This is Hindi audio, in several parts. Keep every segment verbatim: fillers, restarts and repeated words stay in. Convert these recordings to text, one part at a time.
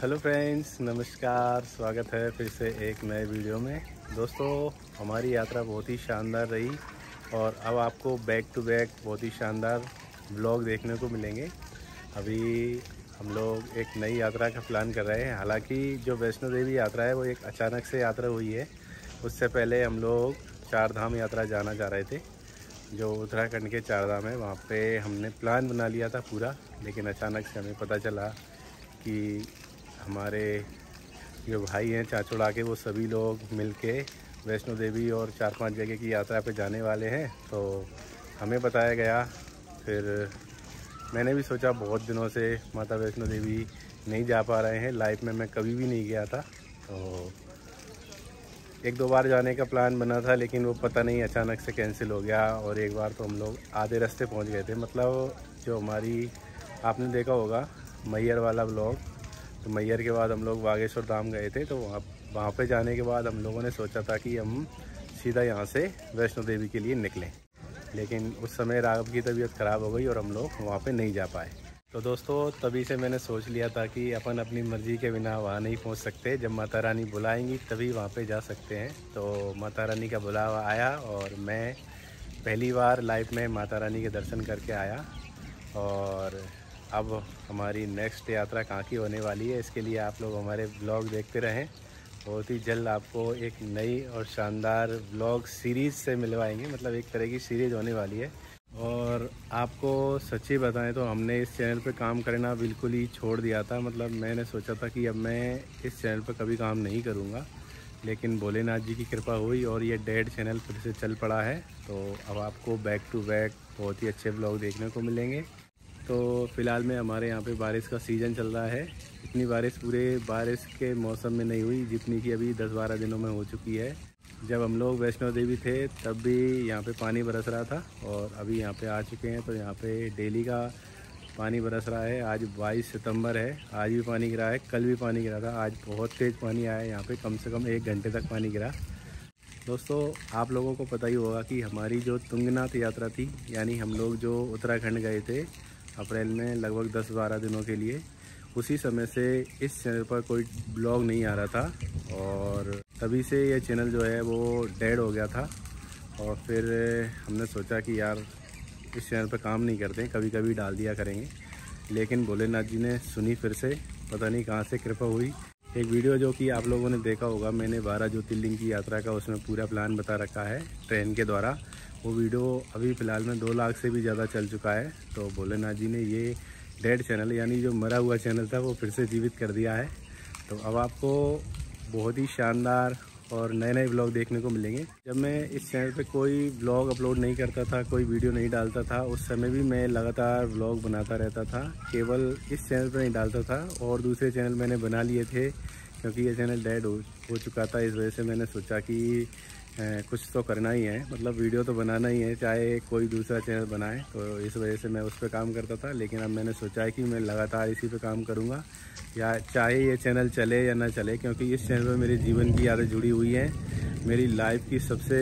हेलो फ्रेंड्स, नमस्कार। स्वागत है फिर से एक नए वीडियो में। दोस्तों, हमारी यात्रा बहुत ही शानदार रही और अब आपको बैक टू बैक बहुत ही शानदार व्लॉग देखने को मिलेंगे। अभी हम लोग एक नई यात्रा का प्लान कर रहे हैं। हालांकि जो वैष्णो देवी यात्रा है वो एक अचानक से यात्रा हुई है। उससे पहले हम लोग चार धाम यात्रा जाना चाह रहे थे, जो उत्तराखंड के चार धाम है। वहाँ पे हमने प्लान बना लिया था पूरा, लेकिन अचानक से हमें पता चला कि हमारे जो भाई हैं चाचुड़ा के, वो सभी लोग मिलके वैष्णो देवी और चार पांच जगह की यात्रा पे जाने वाले हैं। तो हमें बताया गया। फिर मैंने भी सोचा, बहुत दिनों से माता वैष्णो देवी नहीं जा पा रहे हैं, लाइफ में मैं कभी भी नहीं गया था। तो एक दो बार जाने का प्लान बना था, लेकिन वो पता नहीं अचानक से कैंसिल हो गया। और एक बार तो हम लोग आधे रास्ते पहुंच गए थे। मतलब जो हमारी, आपने देखा होगा मैहर वाला व्लॉग, तो मैहर के बाद हम लोग बागेश्वर धाम गए थे। तो वहाँ वहाँ पे जाने के बाद हम लोगों ने सोचा था कि हम सीधा यहाँ से वैष्णो देवी के लिए निकलें, लेकिन उस समय राघव की तबीयत ख़राब हो गई और हम लोग वहाँ पे नहीं जा पाए। तो दोस्तों, तभी से मैंने सोच लिया था कि अपन अपनी मर्ज़ी के बिना वहाँ नहीं पहुँच सकते। जब माता रानी बुलाएंगी तभी वहाँ पे जा सकते हैं। तो माता रानी का बुलावा आया और मैं पहली बार लाइफ में माता रानी के दर्शन करके आया। और अब हमारी नेक्स्ट यात्रा कहाँ की होने वाली है, इसके लिए आप लोग हमारे ब्लॉग देखते रहें। बहुत ही जल्द आपको एक नई और शानदार ब्लॉग सीरीज़ से मिलवाएंगे। मतलब एक तरह की सीरीज़ होने वाली है। और आपको सच्ची बताएं तो हमने इस चैनल पे काम करना बिल्कुल ही छोड़ दिया था। मतलब मैंने सोचा था कि अब मैं इस चैनल पे कभी काम नहीं करूँगा, लेकिन भोलेनाथ जी की कृपा हुई और ये डेड चैनल फिर से चल पड़ा है। तो अब आपको बैक टू बैक बहुत ही अच्छे ब्लॉग देखने को मिलेंगे। तो फ़िलहाल में हमारे यहाँ पे बारिश का सीज़न चल रहा है। इतनी बारिश पूरे बारिश के मौसम में नहीं हुई जितनी कि अभी दस बारह दिनों में हो चुकी है। जब हम लोग वैष्णो देवी थे तब भी यहाँ पे पानी बरस रहा था, और अभी यहाँ पे आ चुके हैं तो यहाँ पे डेली का पानी बरस रहा है। आज बाईस सितंबर है, आज भी पानी गिरा है, कल भी पानी गिरा था। आज बहुत तेज़ पानी आया है यहाँ पे, कम से कम एक घंटे तक पानी गिरा। दोस्तों, आप लोगों को पता ही होगा कि हमारी जो तुंगनाथ यात्रा थी, यानी हम लोग जो उत्तराखंड गए थे अप्रैल में लगभग दस बारह दिनों के लिए, उसी समय से इस चैनल पर कोई ब्लॉग नहीं आ रहा था और तभी से ये चैनल जो है वो डेड हो गया था। और फिर हमने सोचा कि यार इस चैनल पर काम नहीं करते, कभी कभी डाल दिया करेंगे। लेकिन भोलेनाथ जी ने सुनी, फिर से पता नहीं कहाँ से कृपा हुई। एक वीडियो जो कि आप लोगों ने देखा होगा, मैंने बारह ज्योतिर्लिंग की यात्रा का उसमें पूरा प्लान बता रखा है ट्रेन के द्वारा। वो वीडियो अभी फ़िलहाल में दो लाख से भी ज़्यादा चल चुका है। तो भोलेनाथ जी ने ये डेड चैनल, यानी जो मरा हुआ चैनल था, वो फिर से जीवित कर दिया है। तो अब आपको बहुत ही शानदार और नए नए ब्लॉग देखने को मिलेंगे। जब मैं इस चैनल पे कोई ब्लॉग अपलोड नहीं करता था, कोई वीडियो नहीं डालता था, उस समय भी मैं लगातार ब्लॉग बनाता रहता था। केवल इस चैनल पर नहीं डालता था, और दूसरे चैनल मैंने बना लिए थे, क्योंकि ये चैनल डेड हो, हो चुका था। इस वजह से मैंने सोचा कि ए, कुछ तो करना ही है, मतलब वीडियो तो बनाना ही है, चाहे कोई दूसरा चैनल बनाए। तो इस वजह से मैं उस पर काम करता था। लेकिन अब मैंने सोचा है कि मैं लगातार इसी पे काम करूँगा, या चाहे ये चैनल चले या ना चले, क्योंकि इस चैनल पर मेरे जीवन की यादें जुड़ी हुई हैं। मेरी लाइफ की सबसे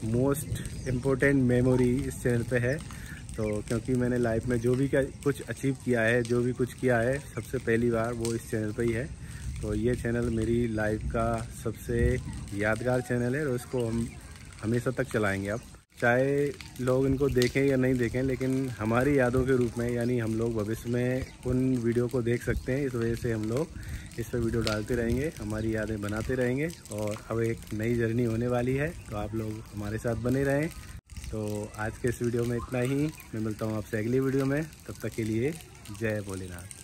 मोस्ट इम्पोर्टेंट मेमोरी इस चैनल पे है। तो क्योंकि मैंने लाइफ में जो भी कुछ अचीव किया है, जो भी कुछ किया है, सबसे पहली बार वो इस चैनल पे ही है। तो ये चैनल मेरी लाइफ का सबसे यादगार चैनल है और इसको हम हमेशा तक चलाएंगे। अब चाहे लोग इनको देखें या नहीं देखें, लेकिन हमारी यादों के रूप में, यानी हम लोग भविष्य में उन वीडियो को देख सकते हैं। इस वजह से हम लोग इस पर वीडियो डालते रहेंगे, हमारी यादें बनाते रहेंगे। और अब एक नई जर्नी होने वाली है, तो आप लोग हमारे साथ बने रहें। तो आज के इस वीडियो में इतना ही। मैं मिलता हूँ आपसे अगली वीडियो में, तब तक के लिए जय भोलेनाथ।